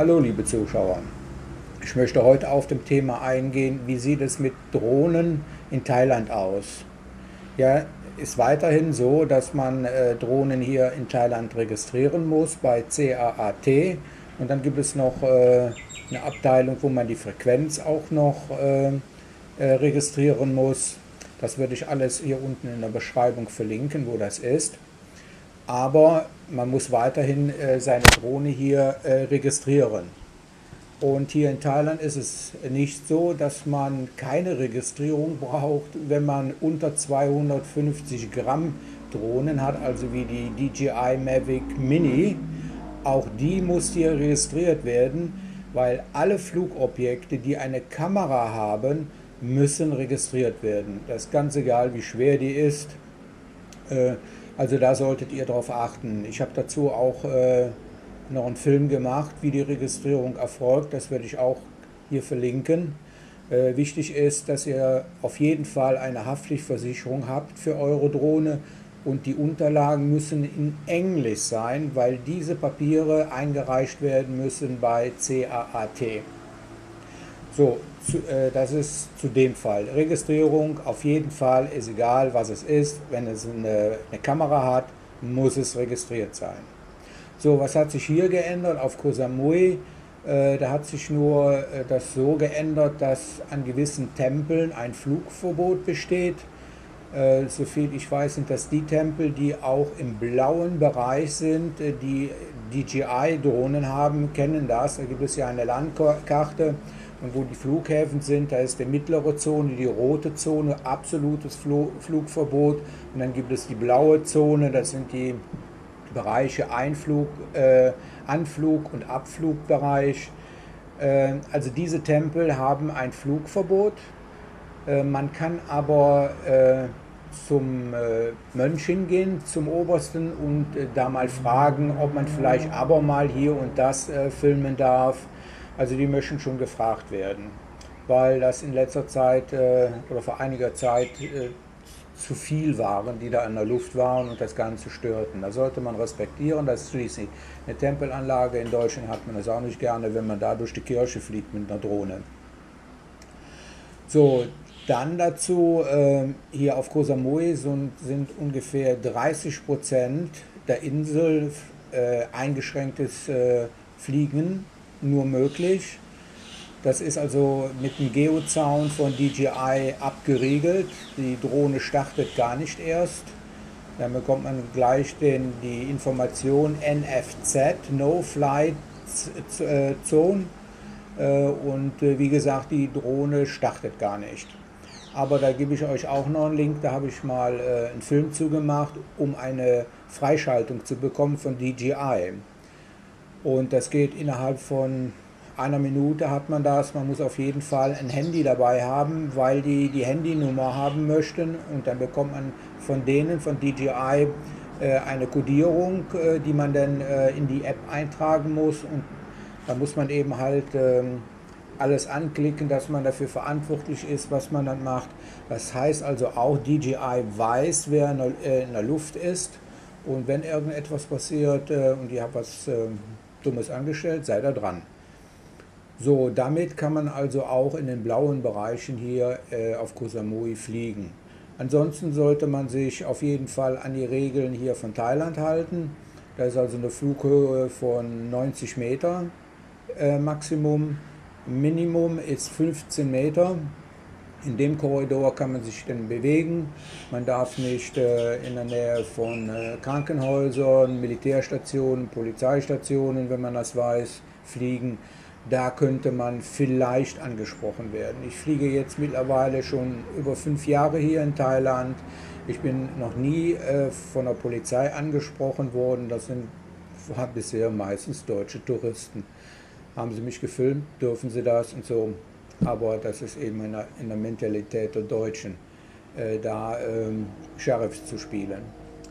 Hallo liebe Zuschauer, ich möchte heute auf dem Thema eingehen, wie sieht es mit Drohnen in Thailand aus? Ja, ist weiterhin so, dass man Drohnen hier in Thailand registrieren muss bei CAAT, und dann gibt es noch eine Abteilung, wo man die Frequenz auch noch registrieren muss. Das werde ich alles hier unten in der Beschreibung verlinken, wo das ist. Aber man muss weiterhin seine Drohne hier registrieren. Und hier in Thailand ist es nicht so, dass man keine Registrierung braucht, wenn man unter 250 Gramm Drohnen hat, also wie die DJI Mavic Mini. Auch die muss hier registriert werden, weil alle Flugobjekte, die eine Kamera haben, müssen registriert werden. Das ist ganz egal, wie schwer die ist. Also da solltet ihr darauf achten. Ich habe dazu auch noch einen Film gemacht, wie die Registrierung erfolgt. Das werde ich auch hier verlinken. Wichtig ist, dass ihr auf jeden Fall eine Haftpflichtversicherung habt für eure Drohne, und die Unterlagen müssen in Englisch sein, weil diese Papiere eingereicht werden müssen bei CAAT. So, das ist zu dem Fall. Registrierung auf jeden Fall, ist egal was es ist. Wenn es eine Kamera hat, muss es registriert sein. So, was hat sich hier geändert auf Koh Samui? Da hat sich nur das so geändert, dass an gewissen Tempeln ein Flugverbot besteht. Soviel ich weiß, sind das die Tempel, die auch im blauen Bereich sind, die DJI-Drohnen haben, kennen das. Da gibt es ja eine Landkarte, und wo die Flughäfen sind, da ist die mittlere Zone, die rote Zone, absolutes Flugverbot. Und dann gibt es die blaue Zone, das sind die Bereiche Einflug, Anflug und Abflugbereich. Also diese Tempel haben ein Flugverbot. Man kann aber zum Mönch hingehen, zum Obersten, und da mal fragen, ob man vielleicht aber mal hier und das filmen darf. Also die möchten schon gefragt werden, weil das in letzter Zeit oder vor einiger Zeit zu viel waren, die da in der Luft waren und das Ganze störten. Da sollte man respektieren, das ist schließlich eine Tempelanlage. In Deutschland hat man das auch nicht gerne, wenn man da durch die Kirche fliegt mit einer Drohne. So, dann dazu, hier auf Koh Samui sind ungefähr 30% der Insel eingeschränktes Fliegen nur möglich. Das ist also mit einem Geozaun von DJI abgeriegelt. Die Drohne startet gar nicht erst. Dann bekommt man gleich die Information NFZ, No Flight Zone. Und wie gesagt, die Drohne startet gar nicht. Aber da gebe ich euch auch noch einen Link, da habe ich mal einen Film zugemacht, um eine Freischaltung zu bekommen von DJI. Und das geht innerhalb von einer Minute, hat man das. Man muss auf jeden Fall ein Handy dabei haben, weil die Handynummer haben möchten, und dann bekommt man von denen, von DJI, eine Codierung, die man dann in die App eintragen muss, und da muss man eben halt alles anklicken, dass man dafür verantwortlich ist, was man dann macht. Das heißt also auch, DJI weiß, wer in der Luft ist, und wenn irgendetwas passiert und ihr habt was Dummes angestellt, seid da dran. So, damit kann man also auch in den blauen Bereichen hier auf Koh Samui fliegen. Ansonsten sollte man sich auf jeden Fall an die Regeln hier von Thailand halten. Da ist also eine Flughöhe von 90 Meter Maximum. Minimum ist 15 Meter. In dem Korridor kann man sich dann bewegen. Man darf nicht in der Nähe von Krankenhäusern, Militärstationen, Polizeistationen, wenn man das weiß, fliegen. Da könnte man vielleicht angesprochen werden. Ich fliege jetzt mittlerweile schon über 5 Jahre hier in Thailand. Ich bin noch nie von der Polizei angesprochen worden. Das waren bisher meistens deutsche Touristen. Haben sie mich gefilmt, dürfen sie das und so. Aber das ist eben in der Mentalität der Deutschen, Sheriff zu spielen.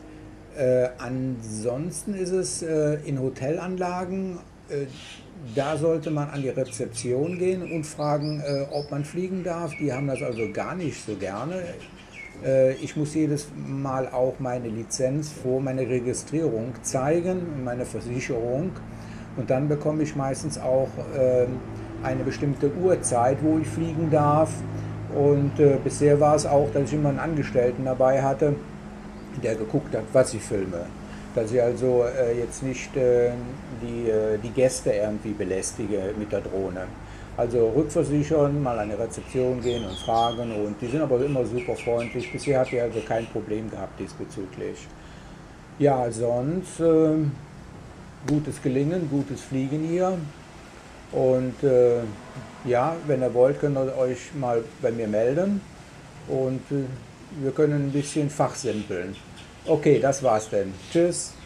Ansonsten ist es in Hotelanlagen, da sollte man an die Rezeption gehen und fragen, ob man fliegen darf. Die haben das also gar nicht so gerne. Ich muss jedes Mal auch meine Lizenz vor meine Registrierung zeigen, meine Versicherung. Und dann bekomme ich meistens auch eine bestimmte Uhrzeit, wo ich fliegen darf. Und bisher war es auch, dass ich immer einen Angestellten dabei hatte, der geguckt hat, was ich filme. Dass ich also jetzt nicht die Gäste irgendwie belästige mit der Drohne. Also rückversichern, mal an die Rezeption gehen und fragen, und die sind aber immer super freundlich. Bisher hat er also kein Problem gehabt diesbezüglich. Ja, sonst gutes Gelingen, gutes Fliegen hier. Und ja, wenn ihr wollt, könnt ihr euch mal bei mir melden. Und wir können ein bisschen fachsimpeln. Okay, das war's denn. Tschüss.